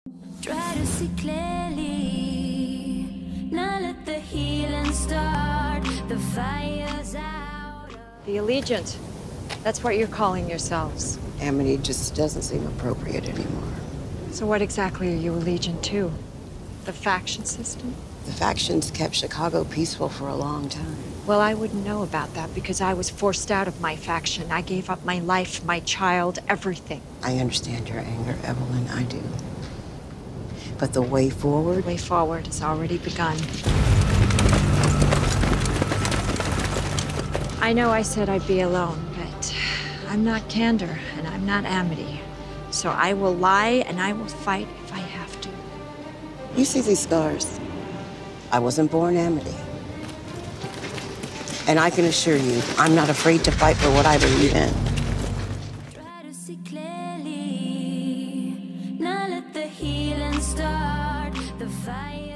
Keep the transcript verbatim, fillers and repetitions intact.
Try to see clearly. Now let the healing start. The fire's out. The Allegiant. That's what you're calling yourselves. Amity just doesn't seem appropriate anymore. So what exactly are you Allegiant to? The faction system? The factions kept Chicago peaceful for a long time. Well, I wouldn't know about that because I was forced out of my faction. I gave up my life, my child, everything. I understand your anger, Evelyn, I do. But the way forward... The way forward has already begun. I know I said I'd be alone, but I'm not Candor, and I'm not Amity. So I will lie, and I will fight if I have to. You see these scars? I wasn't born Amity. And I can assure you, I'm not afraid to fight for what I believe in. Try to see clearly. Now let the healing start. The fire.